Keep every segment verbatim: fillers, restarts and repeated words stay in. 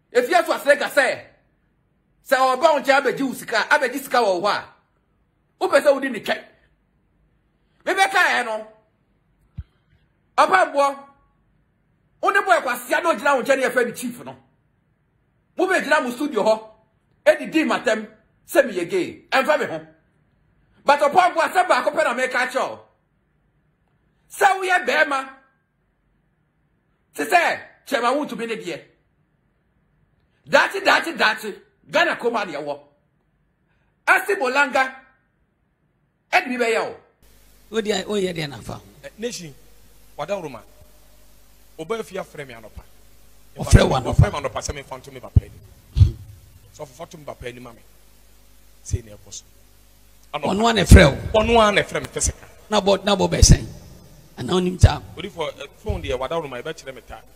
If yes was like I say, say our bound jabba Jusika, Abba Jisca or what? Open so didn't check. Maybe I can know. Opambour. On the boy was Siano Jam Jenny Affair chief. No. Move Jam studio ho. Eddie D. Matem, send me again, and family home. But Opambour said back open and make a show. So we are Bema. Say, Chema want to be the dear. That's it, that's it, that's it. Gana Comania war. Asti Bolanga. Edmi Bayo. What do I owe you then? Nation, Wadaruma. Obafia Fremianopa. Or Frewan of Fremanopa, some found to me by penny. So for Fatum by penny, mammy. Say near post. On one a frail. On one a frame physical. Now, but now, Bob saying. And on him time. But if for phone dear, Wadaruma, I bet you them time.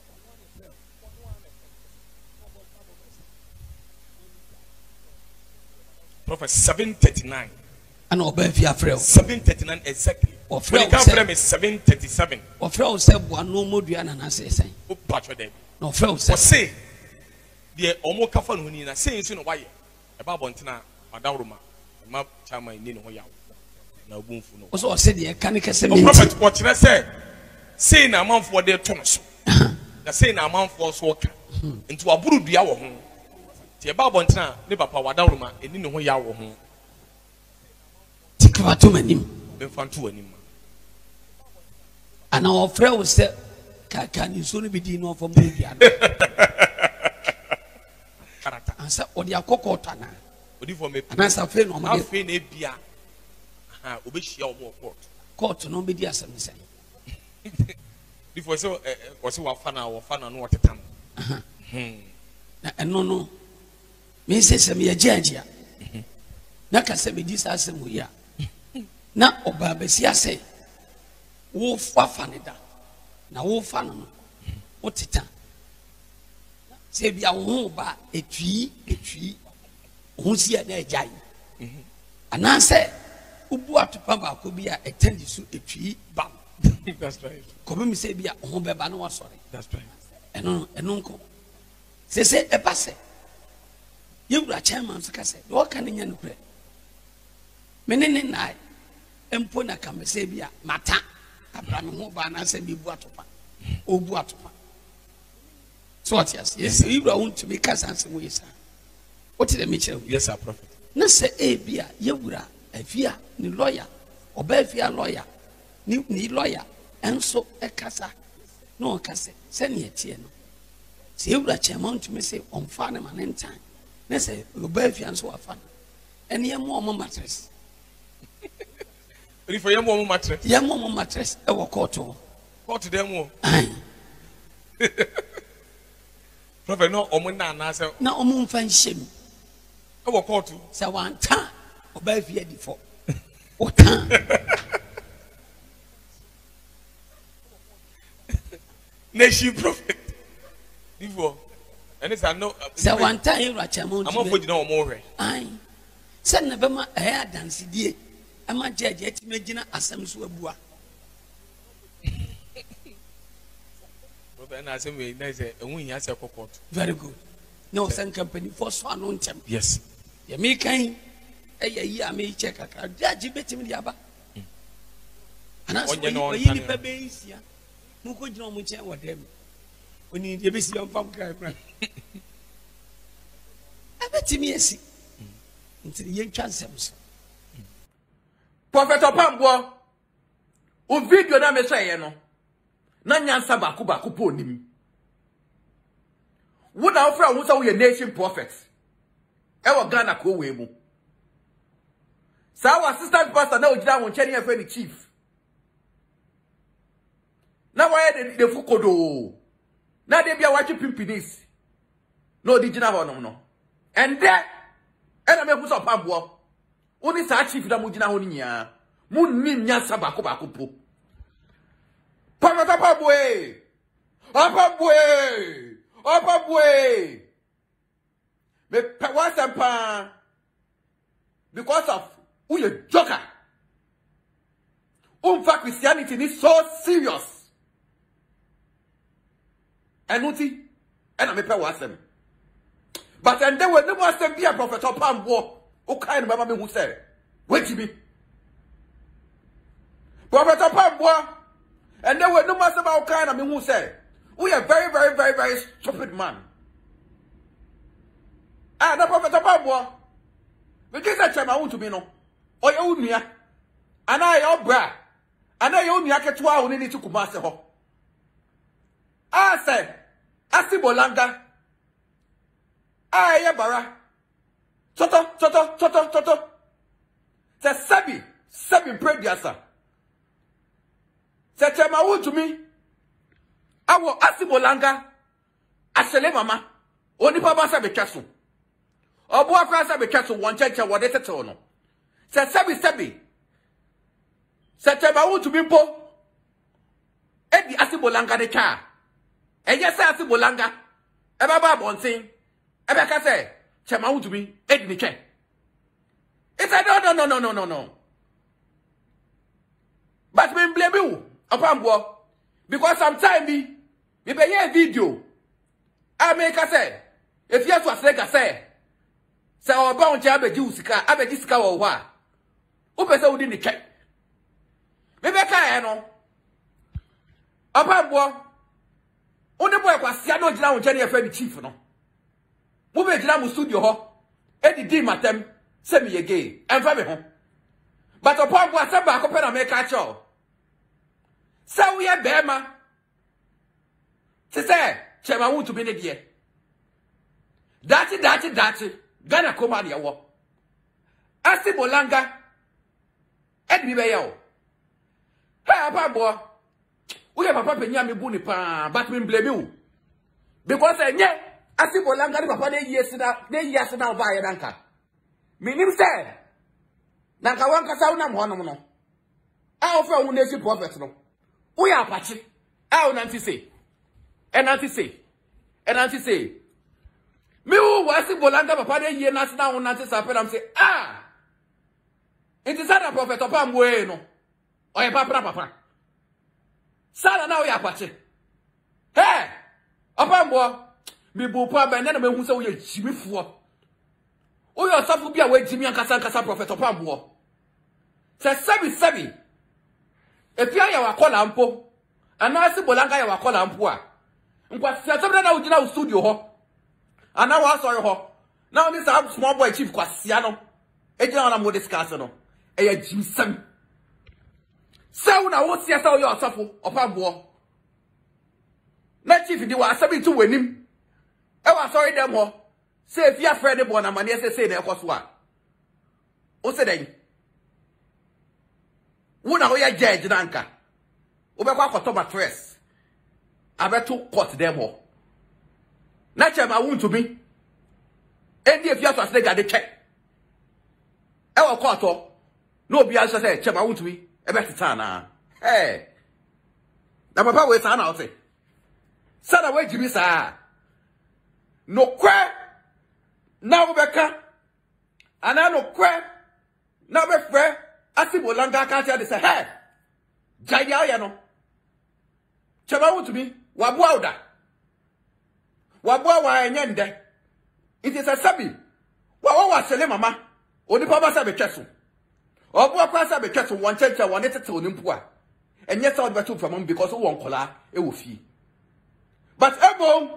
Prophet seven thirty-nine. And Obafia frail. seven thirty-nine exactly. Or frail frame is seven thirty-seven. Or frail said one no more than I say. Oh, patch them. No frail said. Say, the Omo Kafan when you say, you know why? About Bontina, Madaruma, map Chama in Nino Yao. No boom for no. Also, said the Canica said, Prophet, what I say? Say, a month for their tongues. The same amount for walker into a brood be our home. The Babontina, never power Daruma, and Nino Yao home. Tikva to many. Been found to anymore. And our friend said, can you soon be dinner for me? And so, or the Akokotana. But if I may, and as a friend, or my friend, a beer. Ah, Obishi or more court. Court to no be dear, some say. Before so, was you a fan or fan on what the time? And no, no. Me says, me a judge. Naka se me this as we ya. Na Obabesia say, wo fa fanida. Na wo fa no. O tita. Se bia wo ba etwi etwi. Ho si ya na ejai. Ana se ubu atopa ba ko bia etendi so etwi bam. That's right. Come me say bia ho beba no wasore. That's right. Eno eno nko. Se se e passe. Yewura chairman so ka say, do ka nya no pre. Menene nai empo na kamese bia mata abrame ho ba na se bi bu atopa obu atopa so what yes yes you want to be casanse mo yesa what the meche yes sir prophet na se e bia yewura afia ni lawyer oba afia lawyer ni ni lawyer enso e kasa no kasa se ne etie no se yewura chairman to me say on fa na man time na se oba afia enso wa fa ene ye mo mo mattress. If you want mattress, young woman mattress, I will call to call to them. Prophet, no, Omuna, answer. Now, Omun fan shame. I will call to say one time, obey fear before. What time? Nation prophet. Before, and it's a no. Say one time, you are Chamon. I'm not for you no more. Aye. Send the Bema a hair dance, dear. I'm a judge yet, imagine as some swabua. And I say, and we has a court. Very good. No, send company for Swan on them. Yes. You may kind a year may check a car. Judge bet him the other. And that's why you need a base here. Who could know much what them? We need a busy on farm cry. I bet him, yes. Into the young chance. Prophet Opambour, o video na me say no. Na nyansa ba ku ba ku po nim. Wo na ofra wo say we nation prophets. E wo Ghana ko we mu. Sa our assistant pastor na ogida won cheni afa ni chief. Na why de de fukodo. Na de bia wachi pimpinis. No digina ho no no. And there e na me ku so Opambour. Oni sa chief da mujina ho nya mu nim nyansa ba ko ba ko po Prophet Opambour Opambour Opambour me pa because of who you joker um fa Christianity is so serious and uti and me pa wasem But and there were no more same be a prophet Opambour. O kind of mama who said, wait to me. Prophet Opambour, and there were no more about kind of who said, we are very, very, very, very stupid man. Ah, the prophet Opambour, because I tell my own to me no, or you own me, and I your bra, and I own me. I get to our need to come master ho. I said, I see Bolanga. Ah, yeah, bara. Toto, toto, toto, toto. Say, Sabi, Sabi, pray, dear sir. Say, tell my own to me. I will ask Bolanga. I say, mama, only Papa Sabi Castle. Or boy, I Sabi Castle, one church, or what it's on. Say, Sabi, Sabi. Say, tell my own to me, po. Eddie, I see Bolanga the car. And yes, I see Bolanga. Eba Baba on saying. Eba can say, Chema to me, Eddie the chair. It's a no, no, no, no, no, no, no. But me blame you, Opambour, because sometimes me, me be a video. I make a say, if yes was like I say, say our bound jab a juica, I be discover or what. Open so within the check. Maybe I can, Opambour. Only boy was Siano Jana Jenny a friend chief no. Move Jana studio ho. Eddie D matem, send me again, and family home. But upon what some back open and make a show. So we are Bema. Say, Chema want to be the dear. That's it, that's it, that's it. Gana come on your walk. Asti Bolanga. Eddie Bayo. Hey, Opambour. We have a papa nyami buni pa, but we blame you. Because I yeah, I see Bolanga papa de years na de years na ba ya nanka. Minim say. Nanka wanka sa una mo no. I offer un nation prophet no. We are pachi. I un anti say. En anti say. En anti say. Me who was see Bolanga papa de years na na un anti say am say ah. It is that prophet Opambour no. Oye papa papa. Sala na oya kwache. Hey! Opambour, me bu pa ba na na mehu se wo ye jimifuo. O yo safu bia we jimi ankasa ankasa prophet Opambour. Se sabi sabi. E pia ya wakola mpo. Ana si Bolanga ya wakola mpo a. Nkwa se sabi na ugina u studio ho. Ana wa sorry ho. Na oni sa small boy chief kwasia no. E gina na mo discuss no. E ya jimisam. So now what's your soul yourself, Opambour? Not chief, you are something to win him. I was sorry, them all. Say if you are afraid of one, I'm an S say there was one. What's the name? Who know your judge, Nanka? Over for top dress. I bet to court them all. Naturally, I want to be. And if you have to say, got the check. I will court. No, be answer say, Chema want to be. Ebe tana. Hey. Na papa we sana ote. Sana we jibi sa. No kwa. Na wo beka. Ana no kwa. Na be fre. Asi Bolanga ka tia de say, "Hey. Jaya ya no. Chema wutu bi, wa bua oda. Wa bua wa enye nde. It is a sabi. Wa wa wa sele mama. Oni papa sa be tweso. Obu akwasa be tweso won cheche won tete oni mpo a. Enye sa odo betu from because won kola e wo fi. But ebo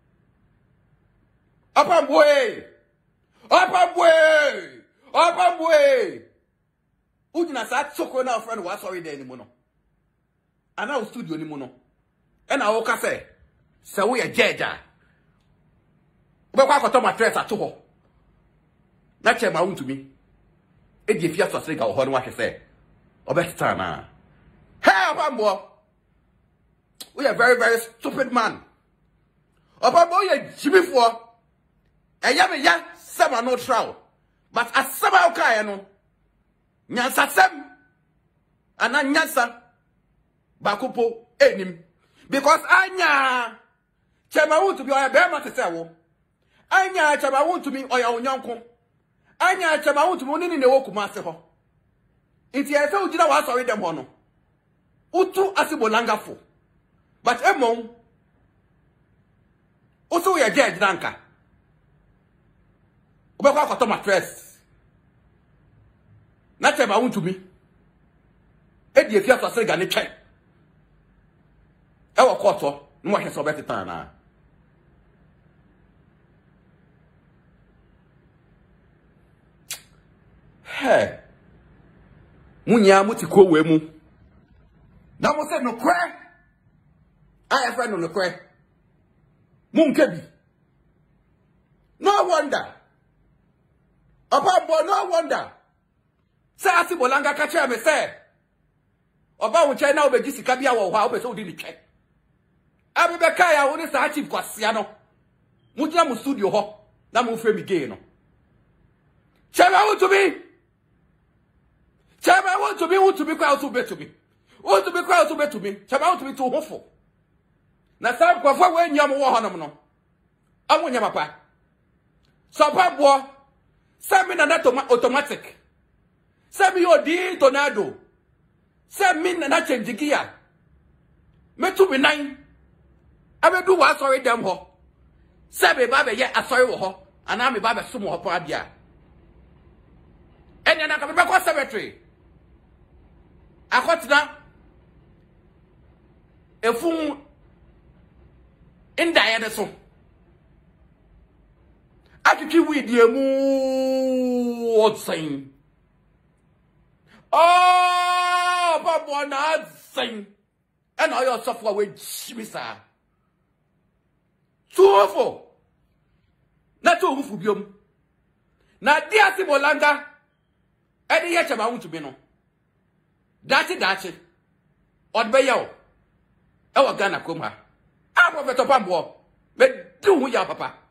Opambour. Opambour. Opambour. Udina sa tsoko na friend wa sorry there ni mo no. Ana o studio ni mo no. E na wo ka say se wo ye jeja. Wo kwa akoto mattress ato ho. Na Chema Wontumi. E di Afia Schwar ga ho no wa kese. Obesta na. Hey Opambour. We are very very stupid man. Opambour ye jimifo. E ya me ya sama no trial. But asaba o kai no. Nyansa sem. Ana nyansa. Bakupo enim. Because anya Chema Wontumi oya be ma tese wo. Anya Chema Wontumi oya onyanko. Anya Chema Wontumi oni ni ne wo kuma ase ho. Nti e fe ugina wa sorry dem ho no. Utu asibolanga fo. But emon Oso ya judge nanka. Ubekwa kwa toma stress. Na chema wontumi. Edi Afia Schwar ga ne twen. E wo koto, no wa hwese obeteta na. Hey. Munya mutiko we mu. Na mo se no kwe. I friend no kwe. Munkebi. No wonder. Opambour, no wonder. Say ati bolanga kache me say. Oba wonche na obeji sika bia wo hwa obese odi ni twe. Abibeka ya woni sa chief kwasia no. Mujina mu studio ho na mu frame gay no. Chema wontumi. Chema wontumi wontumi kwa wontumi to be. Wontumi kwa wontumi to be. Chema wontumi to hofo. Na sam kwa fwa we nyam wo honom no. Amunya papa. So Opambour send me na automatic. Send me your D tornado. Send me na change gear. Me to be nine. I will do what sorry them ho. Send me baby ye asori wo ho. And I me baby sumo ho pa bia. Enya na ka be kwa cemetery. Akotina efun inda ye de so. Atiki we die mu otsing. Oh, Opambour na sing. And all your software we chimisa. Tuofo. Na to hufu biom. Na dia si bolanga. Edi ye chama wontumi no. Dachi dachi. Odbe yawo. E wo Ghana kom ha. A Prophet Opambour. Me du hu ya papa.